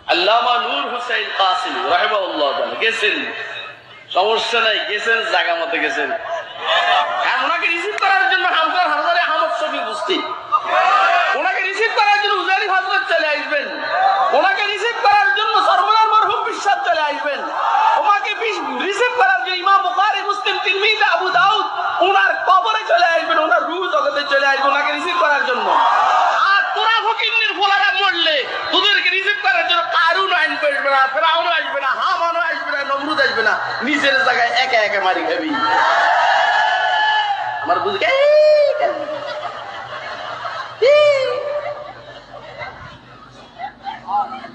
আল্লামা নূর হুসাইন কাসিমি রাহিমাহুল্লাহ তাআলা গেছেন, সমস্যা নাই, গেছেন, জায়গা মতে গেছেন। আর ওনাকে রিসিভ করার জন্য হামজার হাজারে আহমদ শফি উপস্থিত, ওনাকে রিসিভ করার জন্য উজারি হযরত চলে আসবেন, ওনাকে রিসিভ করার জন্য সর্বদার মরহুম বিশ্বাস চলে আসবেন, ওনাকে রিসিভ করার জন্য ইমাম বুখারী, মুসলিম, তিরমিজি, আবু দাউদ ওনার কবরে চলে আসবেন, ওনার রূহ জগতে চলে আসবে ওনাকে রিসিভ করার জন্য। আর তোরা ফকিন্নির ফোলারা মরলে তোদেরকে রিসিভ করার জন্য কারুন আসবে না, ফেরাউন আসবে না, হামানও আসবে না, নমরুদ আসবে না, নিজের জায়গায় একা একা মারি খাবি। আমার বুঝ গে